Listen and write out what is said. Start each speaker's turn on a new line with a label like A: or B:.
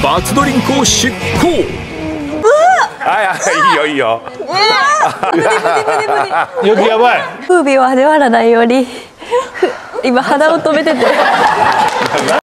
A: 罰ドリンクを執行。
B: いいよいいよ。
C: よくやばい。
D: 風味を味わわないように今鼻を止めてて